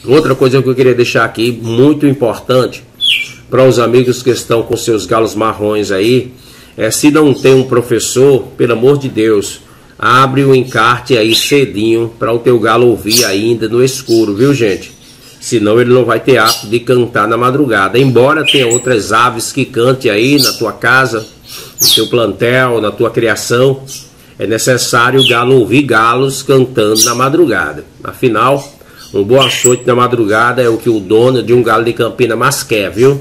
Outra coisa que eu queria deixar aqui, muito importante, para os amigos que estão com seus galos marrons aí, se não tem um professor, pelo amor de Deus, abre o encarte aí cedinho para o teu galo ouvir ainda no escuro, viu gente? Senão ele não vai ter hábito de cantar na madrugada. Embora tenha outras aves que cante aí na tua casa, no teu plantel, na tua criação, é necessário o galo ouvir galos cantando na madrugada. Afinal, um bom açoite na madrugada é o que o dono de um galo de Campina mais quer, viu?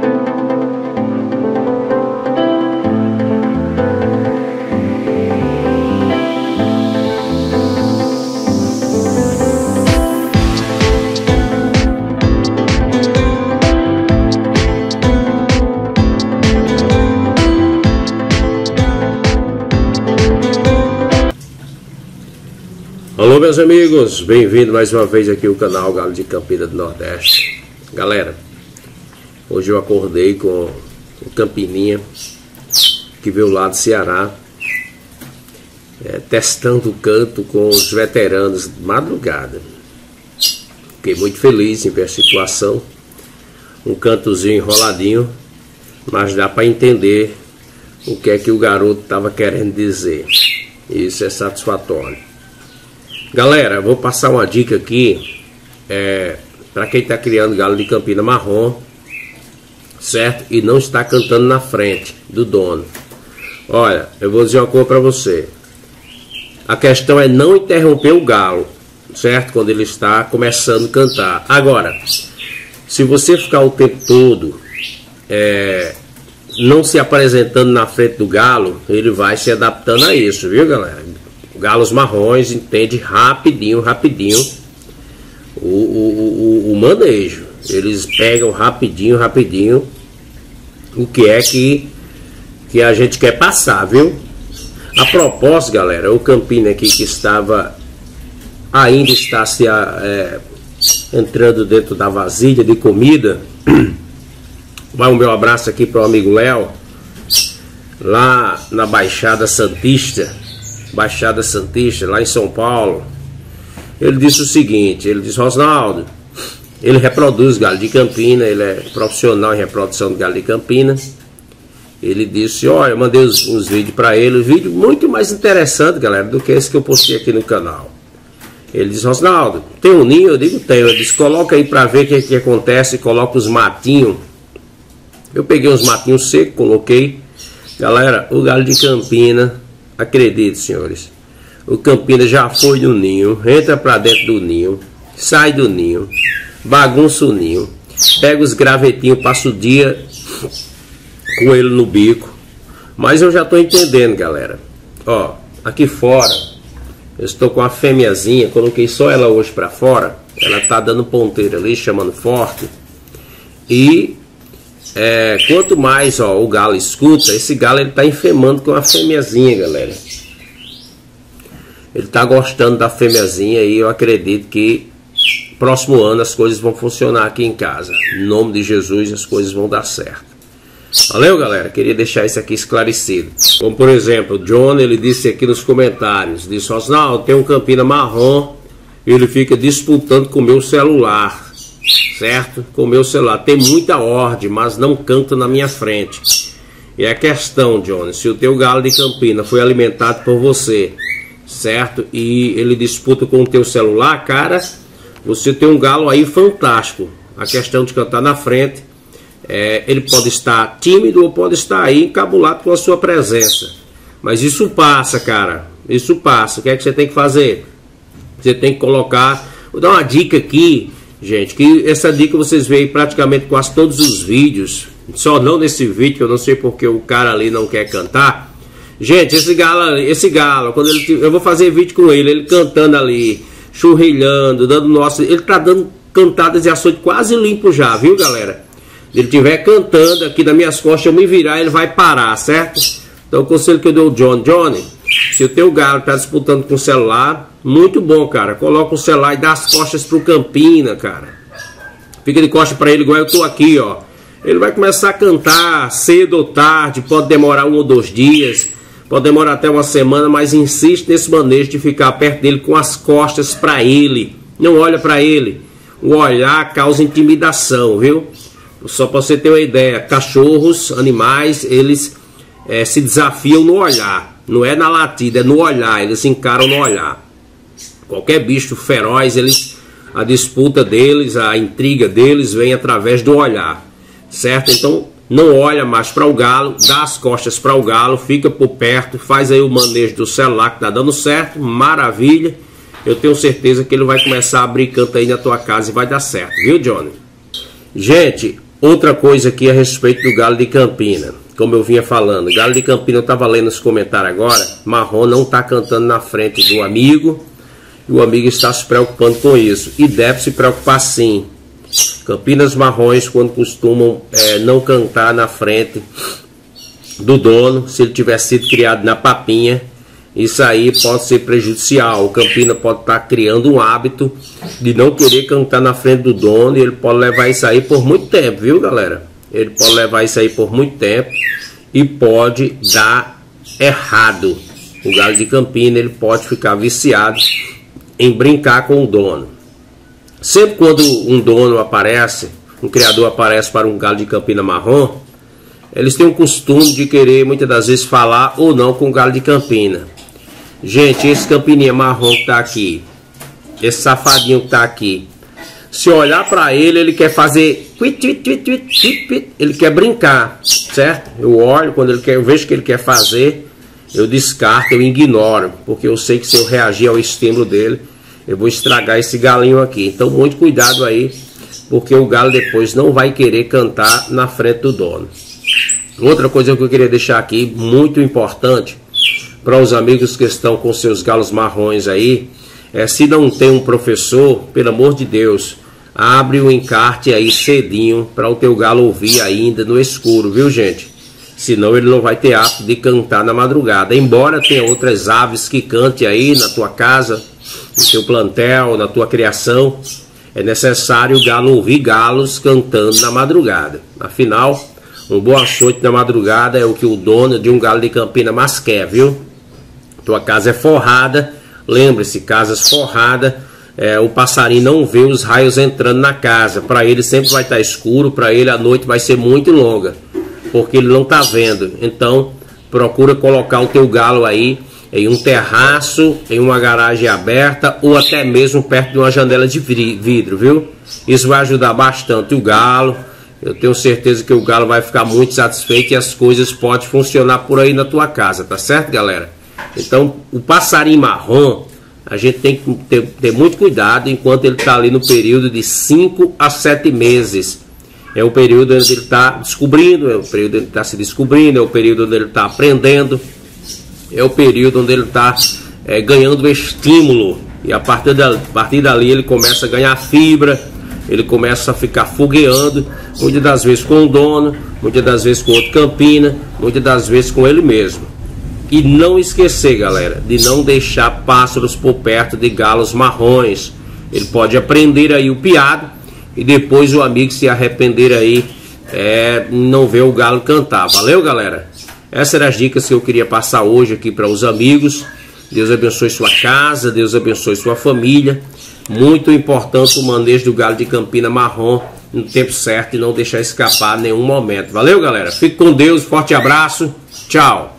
Alô meus amigos, bem-vindo mais uma vez aqui ao canal Galo de Campina do Nordeste. Galera, hoje eu acordei com o Campininha, que veio lá do Ceará, testando o canto com os veteranos de madrugada. Fiquei muito feliz em ver a situação, um cantozinho enroladinho, mas dá para entender o que é que o garoto estava querendo dizer. Isso é satisfatório. Galera, vou passar uma dica aqui para quem está criando galo de Campina marrom, certo? E não está cantando na frente do dono. Olha, eu vou dizer uma coisa para você. A questão é não interromper o galo, certo? Quando ele está começando a cantar. Agora, se você ficar o tempo todo não se apresentando na frente do galo, ele vai se adaptando a isso, viu galera? Galos marrons entende rapidinho o manejo. Eles pegam rapidinho o que é que a gente quer passar, viu? A propósito, galera, o Campina aqui que ainda está se entrando dentro da vasilha de comida. Vai o meu abraço aqui para o amigo Léo, lá na Baixada Santista, lá em São Paulo. Ele disse o seguinte, ele disse: Rosnaldo, ele reproduz galo de Campina, ele é profissional em reprodução de galo de Campina. Ele disse: olha, eu mandei uns vídeos para ele, vídeo muito mais interessante, galera, do que esse que eu postei aqui no canal. Ele disse: Rosnaldo, tem um ninho? Eu digo: tenho. Ele disse: coloca aí para ver o que acontece, coloca os matinhos. Eu peguei uns matinhos secos, coloquei. Galera, o galo de Campina, acredite, senhores, o Campina já foi no ninho, entra pra dentro do ninho, sai do ninho, bagunça o ninho, pega os gravetinhos, passa o dia com ele no bico. Mas eu já tô entendendo, galera. Ó, aqui fora, eu estou com a fêmeazinha, coloquei só ela hoje pra fora, ela tá dando ponteira ali, chamando forte. E quanto mais o galo escuta, esse galo ele tá enfemando com a fêmeazinha, galera. Ele tá gostando da fêmeazinha e eu acredito que próximo ano as coisas vão funcionar aqui em casa. Em nome de Jesus as coisas vão dar certo. Valeu, galera, queria deixar isso aqui esclarecido. Como por exemplo, o John, ele disse aqui nos comentários, disse: Rosnaldo, tem um Campina marrom, ele fica disputando com o meu celular. Certo? Com o meu celular. Tem muita ordem, mas não canta na minha frente. E a questão, Johnny, se o teu galo de Campina foi alimentado por você, certo? E ele disputa com o teu celular, cara, você tem um galo aí fantástico. A questão de cantar na frente, ele pode estar tímido ou pode estar aí encabulado com a sua presença. Mas isso passa, cara. Isso passa. O que é que você tem que fazer? Você tem que colocar... Vou dar uma dica aqui, gente, que essa dica vocês veem praticamente quase todos os vídeos, só não nesse vídeo, que eu não sei porque o cara ali não quer cantar. Gente, esse galo, quando eu vou fazer vídeo com ele cantando ali, churrilhando, dando ele tá dando cantadas de açoite quase limpo já, viu galera? Se ele estiver cantando aqui nas minhas costas, eu me virar, ele vai parar, certo? Então o conselho que eu dou ao Johnny, se o teu galo tá disputando com o celular, muito bom, cara, coloca o celular e dá as costas pro Campina, cara. Fica de costas para ele igual eu tô aqui, ó. Ele vai começar a cantar cedo ou tarde, pode demorar 1 ou 2 dias, pode demorar até uma semana, mas insiste nesse manejo de ficar perto dele com as costas para ele. Não olha para ele. O olhar causa intimidação, viu? Só para você ter uma ideia, cachorros, animais, eles se desafiam no olhar. Não é na latida, é no olhar, eles encaram no olhar. Qualquer bicho feroz, a disputa deles, a intriga deles vem através do olhar, certo? Então não olha mais para o galo, dá as costas para o galo, fica por perto, faz aí o manejo do celular que tá dando certo, maravilha. Eu tenho certeza que ele vai começar a abrir canto aí na tua casa e vai dar certo, viu, Johnny? Gente, outra coisa aqui a respeito do galo de Campina. Como eu vinha falando, galo de Campina, eu estava lendo os comentários agora, marrom não está cantando na frente do amigo, e o amigo está se preocupando com isso, e deve se preocupar sim. Campinas marrons, quando costumam não cantar na frente do dono, se ele tiver sido criado na papinha, isso aí pode ser prejudicial. O Campina pode estar criando um hábito de não querer cantar na frente do dono, e ele pode levar isso aí por muito tempo, viu, galera? Ele pode levar isso aí por muito tempo e pode dar errado. O galo de Campina, ele pode ficar viciado em brincar com o dono. Sempre quando um dono aparece, um criador aparece para um galo de Campina marrom, eles têm o costume de querer muitas das vezes falar ou não com o galo de Campina. Gente, esse Campininha marrom que está aqui, esse safadinho que está aqui, se olhar para ele, ele quer fazer, ele quer brincar, certo? Eu olho, quando eu vejo que ele quer fazer, eu descarto, eu ignoro, porque eu sei que se eu reagir ao estímulo dele, eu vou estragar esse galinho aqui. Então muito cuidado aí, porque o galo depois não vai querer cantar na frente do dono. Outra coisa que eu queria deixar aqui, muito importante, para os amigos que estão com seus galos marrons aí, se não tem um professor, pelo amor de Deus, abre o encarte aí cedinho para o teu galo ouvir ainda no escuro, viu, gente? Senão ele não vai ter hábito de cantar na madrugada. Embora tenha outras aves que cante aí na tua casa, no teu plantel, na tua criação, é necessário o galo ouvir galos cantando na madrugada. Afinal, um bom açoite na madrugada é o que o dono de um galo de Campina mais quer, viu? Tua casa é forrada, lembre-se, casas forradas, o passarinho não vê os raios entrando na casa. Para ele sempre vai estar escuro, para ele a noite vai ser muito longa, porque ele não está vendo. Então procura colocar o teu galo aí em um terraço, em uma garagem aberta, ou até mesmo perto de uma janela de vidro, viu? Isso vai ajudar bastante o galo. Eu tenho certeza que o galo vai ficar muito satisfeito e as coisas podem funcionar por aí na tua casa, tá certo, galera? Então o passarinho marrom, a gente tem que ter muito cuidado enquanto ele está ali no período de 5 a 7 meses. É o período onde ele está descobrindo, é o período onde ele está se descobrindo, é o período onde ele está aprendendo, é o período onde ele está ganhando estímulo. E a partir dali ele começa a ganhar fibra, ele começa a ficar fogueando, muitas das vezes com o dono, muitas das vezes com outro Campina, muitas das vezes com ele mesmo. E não esquecer, galera, de não deixar pássaros por perto de galos marrons. Ele pode aprender aí o piado e depois o amigo se arrepender aí, não ver o galo cantar. Valeu, galera? Essas eram as dicas que eu queria passar hoje aqui para os amigos. Deus abençoe sua casa, Deus abençoe sua família. Muito importante o manejo do galo de Campina marrom no tempo certo e não deixar escapar nenhum momento. Valeu, galera? Fique com Deus, forte abraço, tchau.